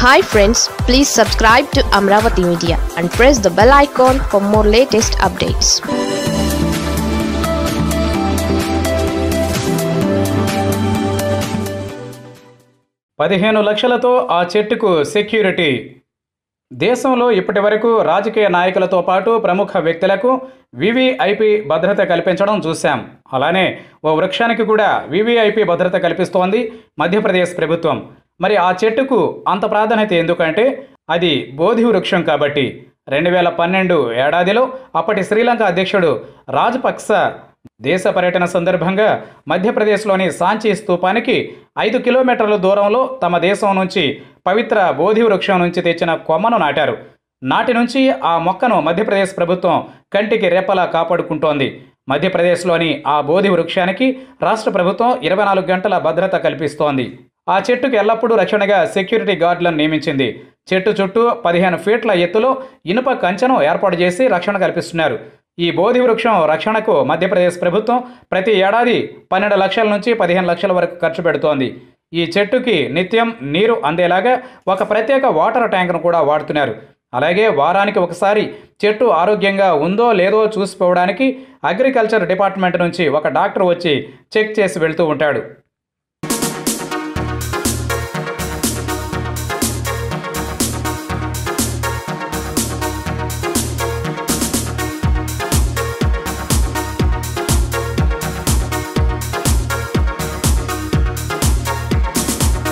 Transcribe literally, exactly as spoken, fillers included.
Hi friends, please subscribe to Amaravathi Media and press the bell icon for more latest updates. పదిహేను లక్షలతో ఆ చెట్టుకు security. దేశంలో ఇప్పటివరకు రాజకీయ నాయకులతో పాటు ప్రముఖ వ్యక్తులకు వివిఐపి భద్రత కల్పించడం చూశాం. అలానే ఓ వృక్షానికి కూడా వివిఐపి భద్రత కల్పిస్తోంది మధ్యప్రదేశ్ ప్రభుత్వం. మరి ఆ చెట్టుకు అంత ప్రాధాన్యత ఎందుకంటే అది బోధి వృక్షం కాబట్టి. రెండు వేల పన్నెండు ఏడాదిలో అప్పటి శ్రీలంక అధ్యక్షుడు రాజపక్స దేశ పర్యటన సందర్భంగా మధ్యప్రదేశ్లోని సాంచి స్తూపానికి ఐదు కిలోమీటర్ల దూరంలో తమ దేశం నుంచి పవిత్ర బోధి వృక్షం నుంచి తెచ్చిన కొమ్మను నాటారు. నాటి నుంచి ఆ మొక్కను మధ్యప్రదేశ్ ప్రభుత్వం కంటికి రెప్పలా కాపాడుకుంటోంది. మధ్యప్రదేశ్లోని ఆ బోధి వృక్షానికి రాష్ట్ర ప్రభుత్వం ఇరవై నాలుగు గంటల భద్రత కల్పిస్తోంది. ఆ చెట్టుకు ఎల్లప్పుడూ రక్షణగా సెక్యూరిటీ గార్డులను నియమించింది. చెట్టు చుట్టూ పదిహేను ఫీట్ల ఎత్తులో ఇనుప కంచెను ఏర్పాటు చేసి రక్షణ కల్పిస్తున్నారు. ఈ బోధి వృక్షం రక్షణకు మధ్యప్రదేశ్ ప్రభుత్వం ప్రతి ఏడాది పన్నెండు లక్షల నుంచి పదిహేను లక్షల వరకు ఖర్చు పెడుతోంది. ఈ చెట్టుకి నిత్యం నీరు అందేలాగా ఒక ప్రత్యేక వాటర్ ట్యాంక్ను కూడా వాడుతున్నారు. అలాగే వారానికి ఒకసారి చెట్టు ఆరోగ్యంగా ఉందో లేదో చూసిపోవడానికి అగ్రికల్చర్ డిపార్ట్మెంట్ నుంచి ఒక డాక్టర్ వచ్చి చెక్ చేసి వెళ్తూ ఉంటాడు.